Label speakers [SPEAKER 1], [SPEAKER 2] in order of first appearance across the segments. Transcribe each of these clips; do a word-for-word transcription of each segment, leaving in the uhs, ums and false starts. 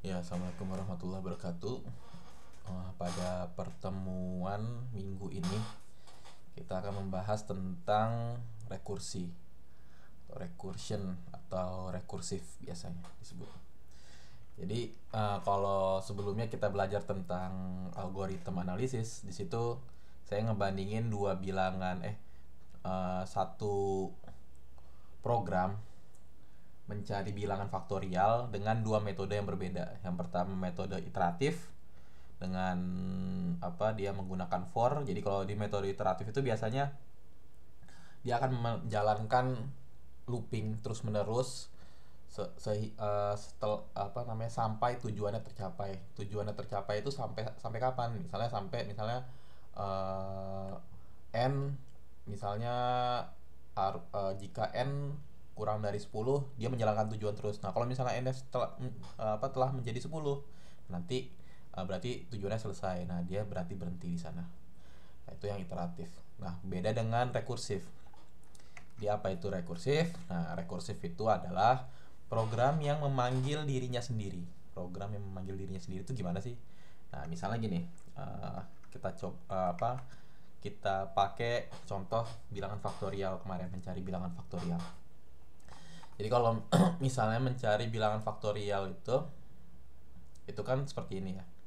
[SPEAKER 1] Ya, assalamualaikum warahmatullahi wabarakatuh. Eh, pada pertemuan minggu ini kita akan membahas tentang rekursi atau recursion atau rekursif biasanya disebut. Jadi eh, kalau sebelumnya kita belajar tentang algoritma analisis, di situ saya ngebandingin dua bilangan eh eh, satu program mencari bilangan faktorial dengan dua metode yang berbeda. Yang pertama metode iteratif dengan apa dia menggunakan for. Jadi kalau di metode iteratif itu biasanya dia akan menjalankan looping terus menerus se, se uh, setel, apa namanya sampai tujuannya tercapai. Tujuannya tercapai itu sampai sampai kapan? Misalnya sampai misalnya uh, n misalnya uh, jika n kurang dari sepuluh dia menjalankan tujuan terus. Nah, kalau misalnya n telah apa telah menjadi sepuluh, nanti uh, berarti tujuannya selesai. Nah, dia berarti berhenti di sana. Nah, itu yang iteratif. Nah, beda dengan rekursif. Di apa itu rekursif? Nah, rekursif itu adalah program yang memanggil dirinya sendiri. Program yang memanggil dirinya sendiri itu gimana sih? Nah, misalnya gini, uh, kita coba uh, apa? Kita pakai contoh bilangan faktorial kemarin, mencari bilangan faktorial. Jadi kalau misalnya mencari bilangan faktorial itu itu kan seperti ini ya.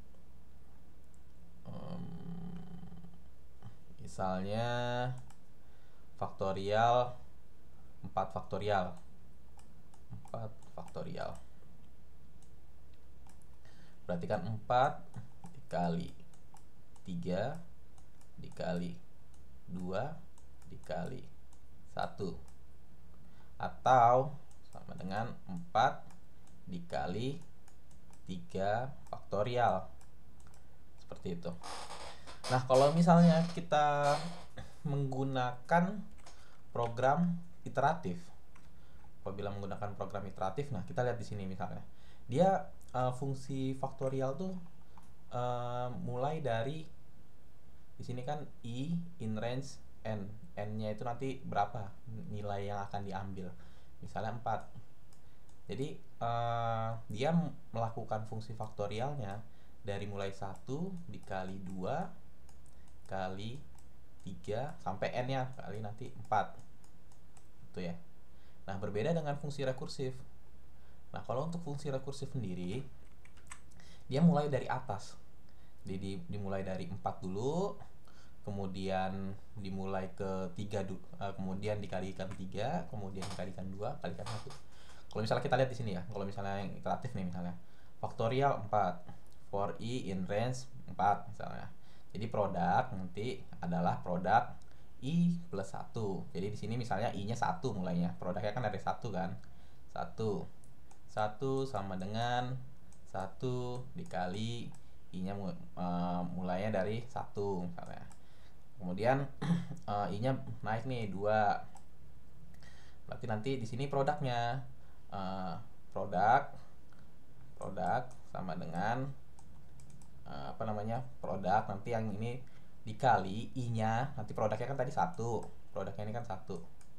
[SPEAKER 1] Um, misalnya faktorial empat faktorial. empat faktorial. Berarti kan empat dikali tiga dikali dua dikali satu, atau sama dengan empat dikali tiga faktorial. Seperti itu. Nah, kalau misalnya kita menggunakan program iteratif, apabila menggunakan program iteratif, nah kita lihat di sini misalnya. Dia uh, fungsi faktorial tuh uh, mulai dari di sini kan i in range n. N-nya itu nanti berapa nilai yang akan diambil. Misalnya empat. Jadi uh, dia melakukan fungsi faktorialnya dari mulai satu dikali dua kali tiga sampai n-nya kali nanti empat. Itu ya. Nah, berbeda dengan fungsi rekursif. Nah, kalau untuk fungsi rekursif sendiri, dia mulai dari atas. Jadi dimulai dari empat dulu, kemudian dimulai ke tiga dulu, kemudian dikalikan tiga, kemudian dikalikan dua, kalikan satu. Kalau misalnya kita lihat di sini ya, kalau misalnya yang iteratif nih misalnya, faktorial empat, for i in range empat misalnya. Jadi produk nanti adalah produk i plus satu. Jadi di sini misalnya i-nya satu mulainya. Produknya kan dari satu kan. satu. satu sama dengan satu dikali i-nya uh, mulainya dari satu misalnya. Kemudian uh, i-nya naik nih dua. Berarti nanti di sini produknya uh, produk produk sama dengan uh, apa namanya? Produk nanti yang ini dikali i-nya, nanti produknya kan tadi satu, produknya ini kan satu,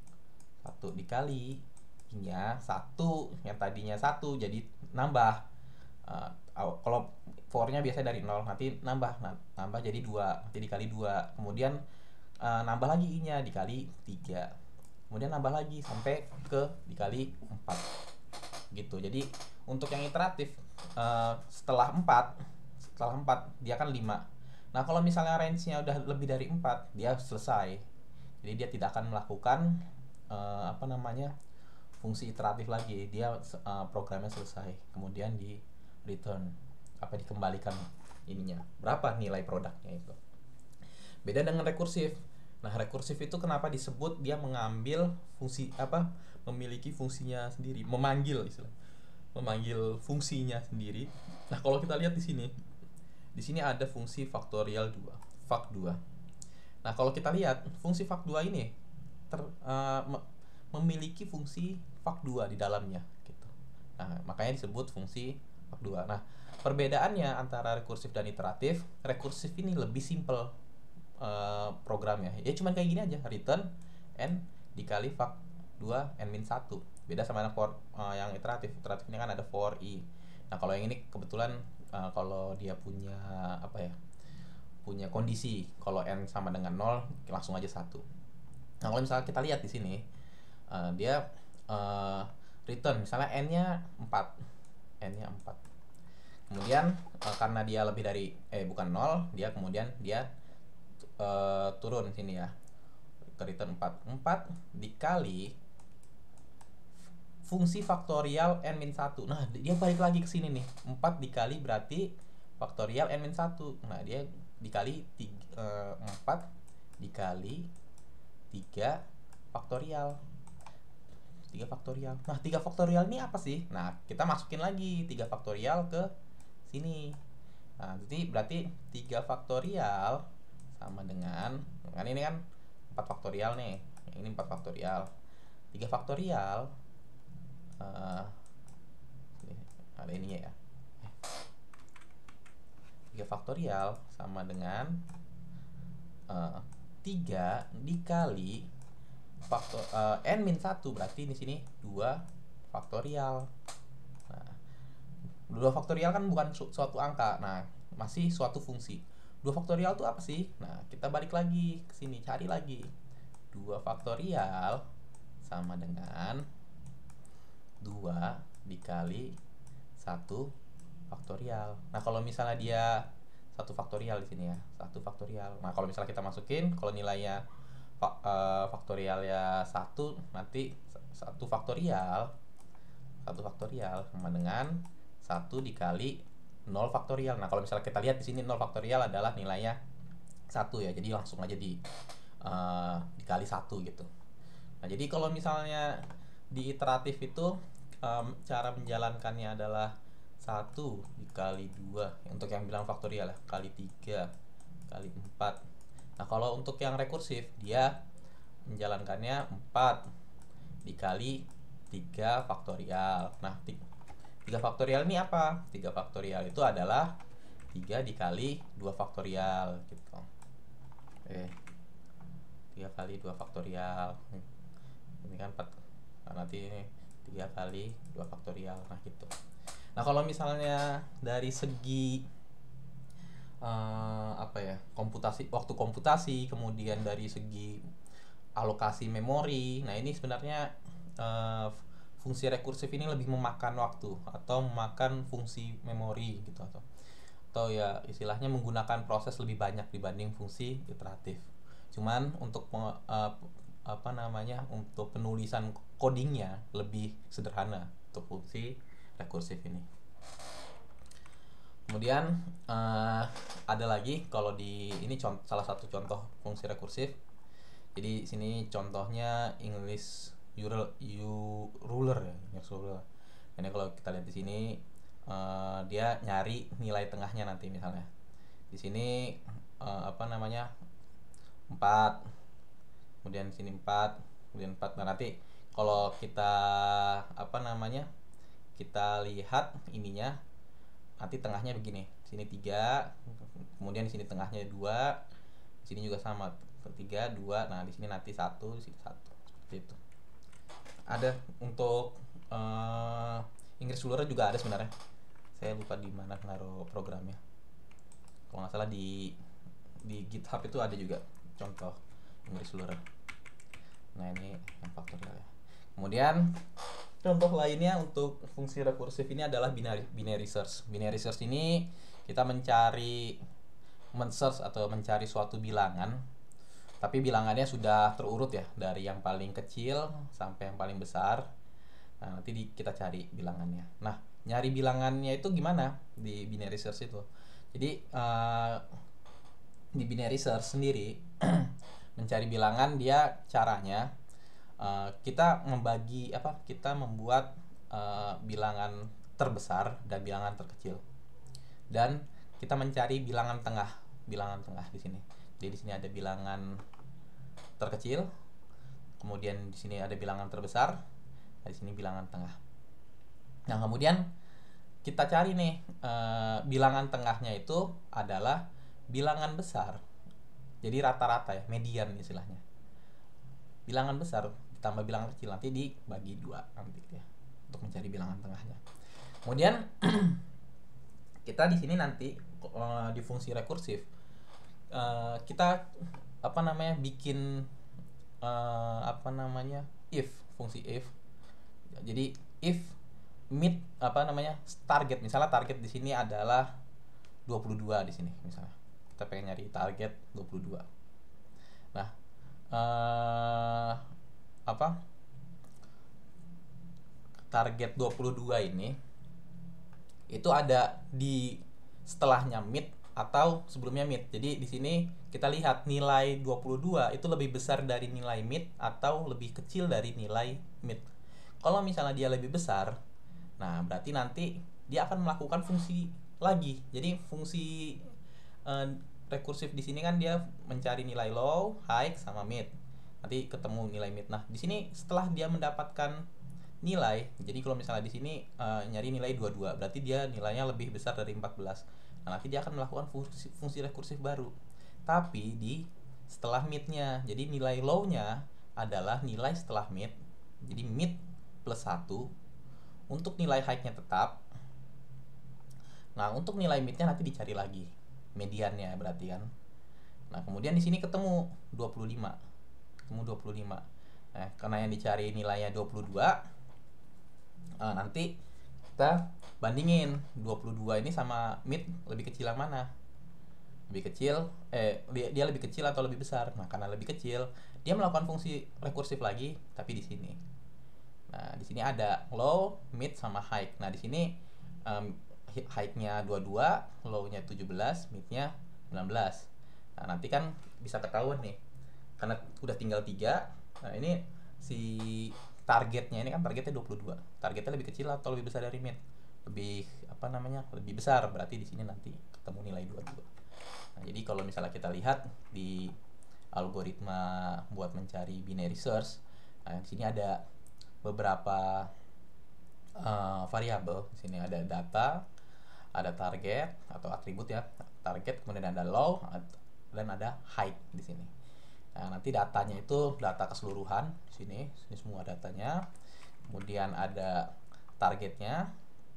[SPEAKER 1] satu dikali i-nya satu, yang tadinya satu jadi nambah. Uh, kalau for-nya biasa dari nol, nanti nambah, nambah jadi dua, nanti dikali dua, kemudian uh, nambah lagi i-nya dikali tiga, kemudian nambah lagi sampai ke dikali empat gitu. Jadi untuk yang iteratif uh, setelah empat setelah empat dia kan lima. Nah, kalau misalnya range-nya udah lebih dari empat, dia selesai. Jadi dia tidak akan melakukan uh, apa namanya? Fungsi iteratif lagi. Dia uh, programnya selesai. Kemudian di return apa dikembalikan ininya. Berapa nilai produknya itu. Beda dengan rekursif. Nah, rekursif itu kenapa disebut dia mengambil fungsi apa? Memiliki fungsinya sendiri, memanggil istilah. Memanggil fungsinya sendiri. Nah, kalau kita lihat di sini, di sini ada fungsi faktorial dua, fak dua. Nah, kalau kita lihat fungsi fak dua ini ter, uh, me, memiliki fungsi fak dua di dalamnya gitu. Nah, makanya disebut fungsi fak dua. Nah, perbedaannya antara rekursif dan iteratif, rekursif ini lebih simple uh, programnya. Ya cuman kayak gini aja, return n dikali fak dua n min satu. Beda sama yang for uh, yang iteratif. Iteratif ini kan ada for i. Nah kalau yang ini kebetulan uh, kalau dia punya apa ya, punya kondisi kalau n sama dengan nol langsung aja satu. Nah kalau misalnya kita lihat di sini uh, dia uh, return misalnya n-nya empat, n-nya empat. Kemudian uh, karena dia lebih dari eh bukan nol, dia kemudian dia uh, turun sini ya, ke return empat. empat dikali fungsi faktorial n min satu. Nah, dia balik lagi ke sini nih. empat dikali berarti faktorial n min satu. Nah, dia dikali tiga, eh, empat dikali tiga faktorial. tiga faktorial. Nah, tiga faktorial ini apa sih? Nah, kita masukin lagi tiga faktorial ke sini. Nah, jadi berarti tiga faktorial sama dengan, kan ini kan empat faktorial nih. Ini empat faktorial. tiga faktorial Uh, ada ini ya, tiga faktorial sama dengan uh, tiga dikali faktor uh, n min satu, berarti di sini dua faktorial. Nah, dua faktorial kan bukan su suatu angka, nah masih suatu fungsi. Dua faktorial itu apa sih? Nah, kita balik lagi ke sini, cari lagi. Dua faktorial sama dengan dua dikali satu faktorial. Nah, kalau misalnya dia satu faktorial di sini ya, satu faktorial. Nah, kalau misalnya kita masukin, kalau nilainya faktorial ya satu, nanti satu faktorial satu faktorial sama dengan satu dikali nol faktorial. Nah, kalau misalnya kita lihat di sini nol faktorial adalah nilainya satu ya. Jadi langsung aja di uh, dikali satu gitu. Nah, jadi kalau misalnya di iteratif itu um, cara menjalankannya adalah satu dikali dua untuk yang bilang faktorial ya, kali tiga kali empat. Nah, kalau untuk yang rekursif dia menjalankannya empat dikali tiga faktorial. Nah, tiga faktorial ini apa? tiga faktorial itu adalah tiga dikali dua faktorial gitu. Oke. tiga kali dua faktorial. Ini kan empat. Nah, nanti ini tiga kali dua faktorial. Nah, gitu. Nah, kalau misalnya dari segi uh, apa ya? komputasi, waktu komputasi, kemudian dari segi alokasi memori. Nah, ini sebenarnya uh, fungsi rekursif ini lebih memakan waktu atau memakan fungsi memori gitu, atau atau ya istilahnya menggunakan proses lebih banyak dibanding fungsi iteratif. Cuman untuk uh, apa namanya untuk penulisan codingnya lebih sederhana untuk fungsi rekursif ini. Kemudian uh, ada lagi kalau di ini contoh, salah satu contoh fungsi rekursif. Jadi sini contohnya English ruler ya, English ruler. Ini kalau kita lihat di sini uh, dia nyari nilai tengahnya nanti misalnya. Di sini uh, apa namanya empat, kemudian sini empat, kemudian empat. Nah, nanti kalau kita apa namanya kita lihat ininya nanti tengahnya begini. Sini tiga, kemudian di sini tengahnya dua, di sini juga sama tiga, dua. Nah, di sini nanti satu, di sini satu. Seperti itu. Ada untuk uh, English ruler juga ada sebenarnya. Saya lupa di mana naruh programnya. Kalau nggak salah di di GitHub itu ada juga contoh English ruler. Nah, ini yang faktorial ya. Kemudian contoh lainnya untuk fungsi rekursif ini adalah binary, binary search. Binary search ini kita mencari men-search atau mencari suatu bilangan, tapi bilangannya sudah terurut ya dari yang paling kecil sampai yang paling besar. Nah, nanti di, kita cari bilangannya. Nah, nyari bilangannya itu gimana di binary search itu? Jadi uh, di binary search sendiri mencari bilangan dia caranya Uh, kita membagi apa kita membuat uh, bilangan terbesar dan bilangan terkecil, dan kita mencari bilangan tengah bilangan tengah di sini. Jadi di sini ada bilangan terkecil, kemudian di sini ada bilangan terbesar, di sini bilangan tengah. Nah, kemudian kita cari nih uh, bilangan tengahnya itu adalah bilangan besar, jadi rata-rata ya, median istilahnya. Bilangan besar tambah bilangan kecil nanti dibagi dua nanti ya untuk mencari bilangan tengahnya. Kemudian kita di sini nanti uh, di fungsi rekursif uh, kita apa namanya bikin uh, apa namanya if, fungsi if. Jadi if meet apa namanya target, misalnya target di sini adalah dua puluh dua di sini misalnya. Kita pengen nyari target dua puluh dua. Nah, uh, apa? Target dua puluh dua ini itu ada di setelahnya meet atau sebelumnya meet. Jadi di sini kita lihat nilai dua puluh dua itu lebih besar dari nilai meet atau lebih kecil dari nilai meet. Kalau misalnya dia lebih besar, nah berarti nanti dia akan melakukan fungsi lagi. Jadi fungsi uh, rekursif di sini kan dia mencari nilai low, high sama mid. Nanti ketemu nilai mid. Nah, di sini setelah dia mendapatkan nilai, jadi kalau misalnya di sini uh, nyari nilai dua puluh dua, berarti dia nilainya lebih besar dari empat belas. Nah, nanti dia akan melakukan fungsi, fungsi rekursif baru. Tapi di setelah mid-nya. Jadi nilai low-nya adalah nilai setelah mid. Jadi mid plus satu. Untuk nilai high-nya tetap. Nah, untuk nilai mid-nya nanti dicari lagi mediannya berarti kan. Nah, kemudian di sini ketemu dua puluh lima. Ketemu dua puluh lima. Nah, karena yang dicari nilainya dua puluh dua, nah, nanti kita bandingin dua puluh dua ini sama mid lebih kecil yang mana? Lebih kecil, eh dia, dia lebih kecil atau lebih besar? Nah, karena lebih kecil, dia melakukan fungsi rekursif lagi tapi di sini. Nah, di sini ada low, mid sama high. Nah, di sini um, high-nya dua puluh dua, low-nya tujuh belas, mid-nya sembilan belas. Nah, nanti kan bisa ketahuan nih. Karena udah tinggal tiga. Nah, ini si targetnya ini kan targetnya dua puluh dua. Targetnya lebih kecil atau lebih besar dari mid? Lebih apa namanya? Lebih besar. Berarti di sini nanti ketemu nilai dua puluh dua. Nah, jadi kalau misalnya kita lihat di algoritma buat mencari binary search, nah di sini ada beberapa uh, variabel. Di sini ada data, ada target atau atribut ya, target, kemudian ada low dan ada high di sini. Nah, nanti datanya itu data keseluruhan di sini, ini semua datanya. Kemudian ada targetnya,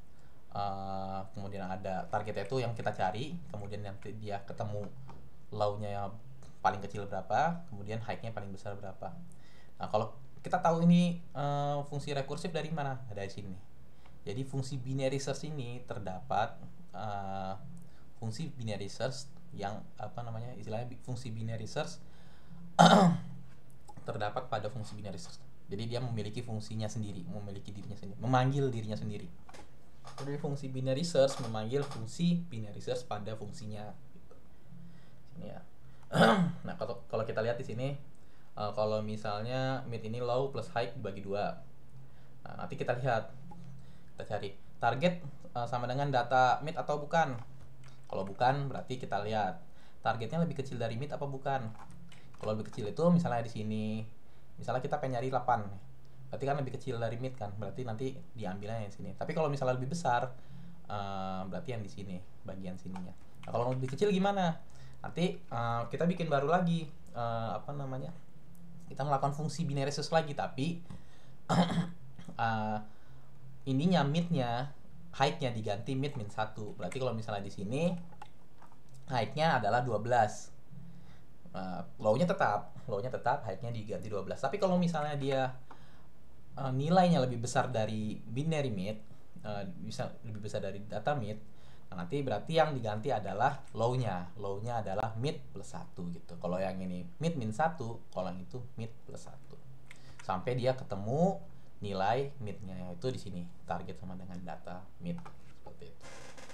[SPEAKER 1] uh, kemudian ada targetnya itu yang kita cari, kemudian nanti dia ketemu low-nya yang paling kecil berapa, kemudian high-nya paling besar berapa. Nah, kalau kita tahu ini uh, fungsi rekursif dari mana? Dari sini. Jadi fungsi binary search ini terdapat uh, fungsi binary search yang apa namanya istilahnya fungsi binary search terdapat pada fungsi binary search. Jadi dia memiliki fungsinya sendiri, memiliki dirinya sendiri, memanggil dirinya sendiri. Jadi fungsi binary search memanggil fungsi binary search pada fungsinya. Gitu. Sini ya. Nah, kalau kalau kita lihat di sini, uh, kalau misalnya mid ini low plus high dibagi dua. Nah, nanti kita lihat. Kita cari target uh, sama dengan data mid atau bukan. Kalau bukan berarti kita lihat targetnya lebih kecil dari mid apa bukan. Kalau lebih kecil itu misalnya di sini, misalnya kita pengen nyari delapan, berarti kan lebih kecil dari mid kan, berarti nanti diambilnya yang sini. Tapi kalau misalnya lebih besar, uh, berarti yang di sini bagian sininya. Nah, kalau lebih kecil gimana? Nanti uh, kita bikin baru lagi, uh, apa namanya? Kita melakukan fungsi binary search lagi, tapi uh, ininya mid-nya, high-nya diganti mid min satu. Berarti kalau misalnya di sini high-nya adalah dua belas. Uh, low-nya tetap, low-nya tetap, high-nya diganti dua belas. Tapi kalau misalnya dia uh, nilainya lebih besar dari binary mid, uh, bisa lebih besar dari data mid, nah nanti berarti yang diganti adalah low-nya. Low-nya adalah mid plus satu gitu. Kalau yang ini mid min satu, kalau yang itu mid plus satu. Sampai dia ketemu nilai mid-nya, yaitu di sini target sama dengan data mid, seperti itu.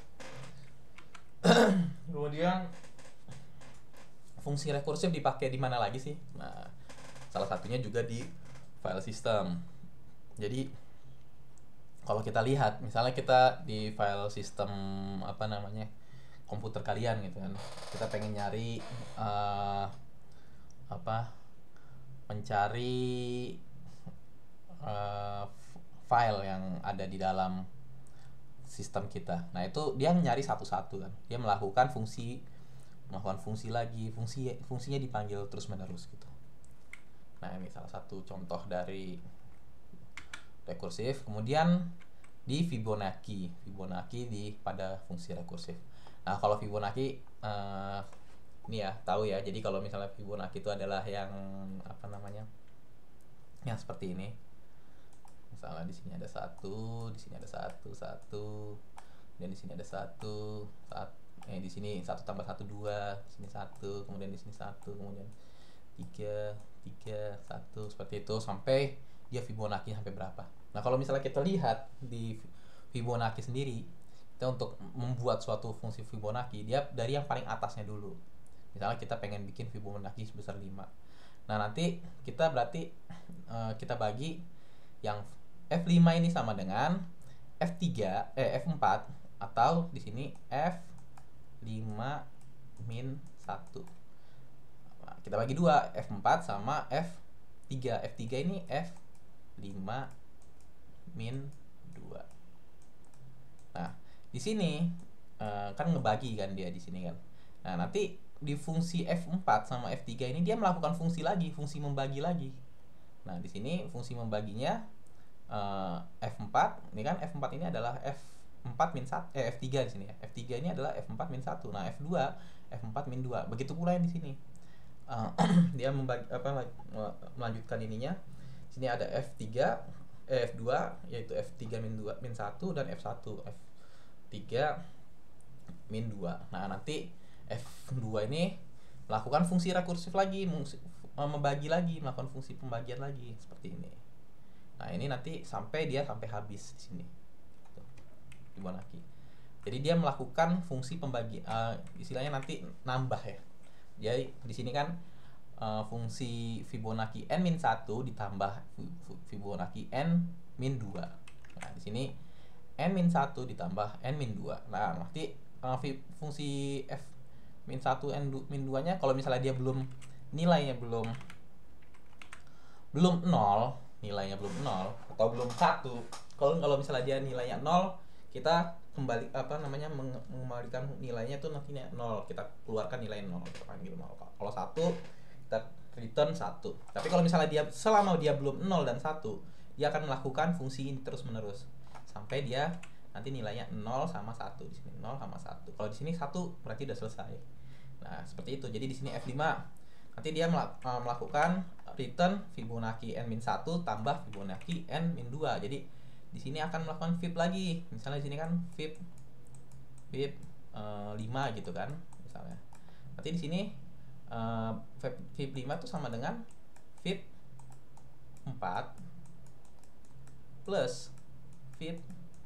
[SPEAKER 1] Kemudian fungsi rekursif dipakai di mana lagi sih? Nah, salah satunya juga di file system. Jadi kalau kita lihat, misalnya kita di file system apa namanya komputer kalian gitu kan, kita pengen nyari uh, apa mencari uh, file yang ada di dalam sistem kita. Nah, itu dia nyari satu-satu kan. Dia melakukan fungsi melakukan fungsi lagi, fungsi fungsinya dipanggil terus-menerus gitu. Nah, ini salah satu contoh dari rekursif. Kemudian di Fibonacci Fibonacci di pada fungsi rekursif. Nah kalau Fibonacci uh, ini ya tahu ya, jadi kalau misalnya Fibonacci itu adalah yang apa namanya, yang seperti ini. Misalnya di sini ada satu, di sini ada satu, satu, dan di sini ada satu, saat eh di sini satu tambah satu dua, di sini satu, kemudian di sini satu, kemudian tiga, tiga, satu, seperti itu sampai dia Fibonacci sampai berapa. Nah kalau misalnya kita lihat di Fibonacci sendiri, kita untuk membuat suatu fungsi Fibonacci, dia dari yang paling atasnya dulu. Misalnya kita pengen bikin Fibonacci sebesar lima. Nah nanti kita berarti uh, kita bagi yang F lima ini sama dengan F tiga eh F empat, atau di sini F lima min satu. Nah, kita bagi dua, F empat sama F tiga. F tiga ini F lima min dua. Nah, di sini uh, kan ngebagi kan dia di sini kan. Nah, nanti di fungsi F empat sama F tiga ini dia melakukan fungsi lagi, fungsi membagi lagi. Nah, di sini fungsi membaginya uh, F empat, ini kan F empat ini adalah F empat min satu, eh F tiga di sini ya. F tiga ini adalah F empat min satu. Nah, F dua F empat min dua. Begitu pula yang di sini. Uh, dia membagi apa melanjutkan ininya. Sini ada F tiga, eh, F dua yaitu F tiga min dua min satu, dan F satu F tiga min dua. Nah, nanti F dua ini melakukan fungsi rekursif lagi, membagi lagi, melakukan fungsi pembagian lagi seperti ini. Nah, ini nanti sampai dia sampai habis di sini. Fibonacci. Jadi dia melakukan fungsi pembagi, uh, istilahnya nanti nambah ya. Jadi di sini kan uh, fungsi Fibonacci n min satu ditambah Fibonacci n min dua. Nah, di sini n min satu ditambah n min dua. Nah, nanti uh, fungsi f min satu n min dua nya kalau misalnya dia belum nilainya belum belum nol, nilainya belum nol atau belum satu. Kalau kalau misalnya dia nilainya nol, kita kembali apa namanya mengembalikan nilainya tuh nantinya nol, kita keluarkan nilai nol, kita panggil nol. Kalau satu kita return satu. Tapi kalau misalnya dia selama dia belum nol dan satu, dia akan melakukan fungsi ini terus menerus sampai dia nanti nilainya nol sama satu. Di sini nol sama satu. Kalau di sini satu berarti udah selesai. Nah, seperti itu. Jadi di sini F lima nanti dia melakukan return Fibonacci n min satu tambah Fibonacci n min dua. Jadi di sini akan melakukan fib lagi. Misalnya di sini kan fib fib uh, lima gitu kan misalnya. Nanti di sini uh, fib lima itu sama dengan fib empat plus fib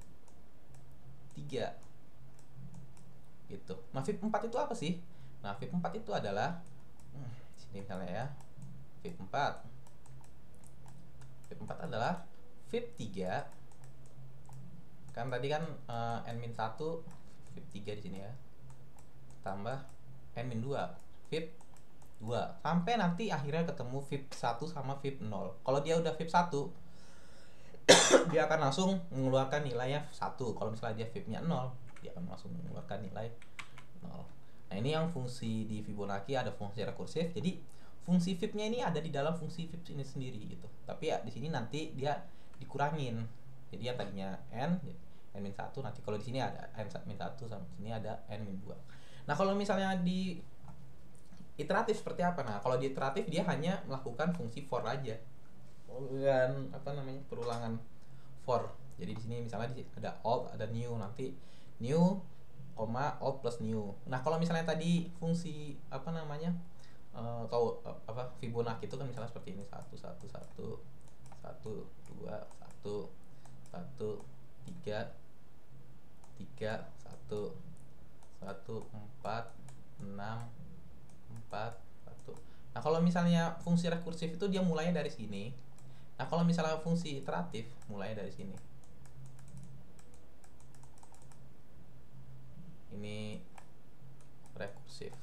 [SPEAKER 1] tiga gitu. Nah, fib empat itu apa sih? Nah, fib empat itu adalah hmm, sini misalnya ya. Fib empat. Fib empat adalah fib tiga. Kan tadi kan uh, n min satu fib tiga di sini ya. Tambah n min dua, fib dua. Sampai nanti akhirnya ketemu fib satu sama fib nol. Kalau dia udah fib satu, dia akan langsung mengeluarkan nilainya satu. Kalau misalnya dia fibnya nol, dia akan langsung mengeluarkan nilai nol. Nah, ini yang fungsi di Fibonacci ada fungsi rekursif. Jadi fungsi fibnya ini ada di dalam fungsi fib ini sendiri gitu. Tapi ya di sini nanti dia dikurangin. Jadi yang tadinya n n min satu, nanti kalau di sini ada n min satu, sama sini ada n min dua. Nah, kalau misalnya di iteratif seperti apa? Nah, kalau di iteratif dia hanya melakukan fungsi for aja. Dan apa namanya? Perulangan for. Jadi di sini misalnya ada old, ada new, nanti new koma old plus new. Nah, kalau misalnya tadi fungsi apa namanya uh, tahu uh, apa Fibonacci itu kan misalnya seperti ini satu satu satu satu dua satu satu tiga tiga satu satu empat enam empat satu. Nah, kalau misalnya fungsi rekursif itu dia mulainya dari sini. Nah, kalau misalnya fungsi iteratif mulainya dari sini. Ini rekursif.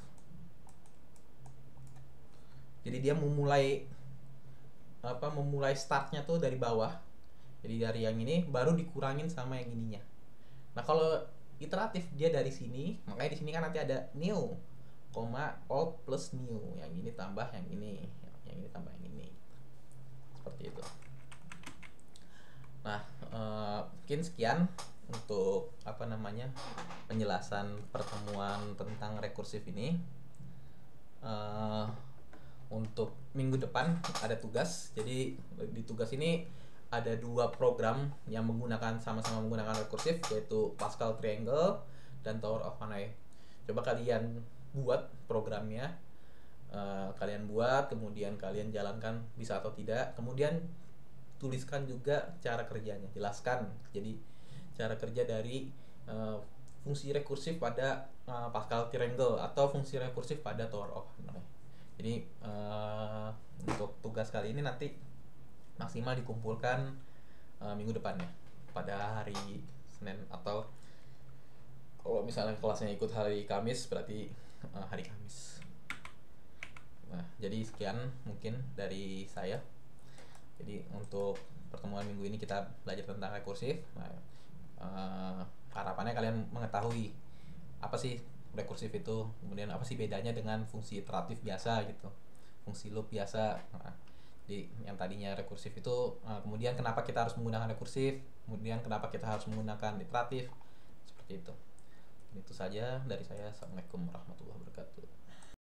[SPEAKER 1] Jadi dia memulai apa memulai startnya tuh dari bawah. Jadi dari yang ini baru dikurangin sama yang ininya. Nah, kalau iteratif dia dari sini, makanya di sini kan nanti ada new, koma old plus new. Yang ini tambah yang ini, yang ini tambah yang ini. Seperti itu. Nah, uh, mungkin sekian untuk apa namanya penjelasan pertemuan tentang rekursif ini. Uh, untuk minggu depan ada tugas. Jadi di tugas ini ada dua program yang menggunakan sama-sama menggunakan rekursif, yaitu Pascal Triangle dan Tower of Hanoi. Coba kalian buat programnya, uh, kalian buat, kemudian kalian jalankan bisa atau tidak, kemudian tuliskan juga cara kerjanya, jelaskan. Jadi cara kerja dari uh, fungsi rekursif pada uh, Pascal Triangle atau fungsi rekursif pada Tower of Hanoi. Jadi uh, untuk tugas kali ini nanti maksimal dikumpulkan uh, minggu depannya pada hari Senin, atau kalau misalnya kelasnya ikut hari Kamis berarti uh, hari Kamis. Nah, jadi sekian mungkin dari saya. Jadi untuk pertemuan minggu ini kita belajar tentang rekursif. Nah, uh, harapannya kalian mengetahui apa sih rekursif itu, kemudian apa sih bedanya dengan fungsi iteratif biasa gitu, fungsi loop biasa. Nah, jadi yang tadinya rekursif itu, uh, kemudian kenapa kita harus menggunakan rekursif, kemudian kenapa kita harus menggunakan iteratif, seperti itu. Itu saja dari saya. Assalamualaikum warahmatullahi wabarakatuh.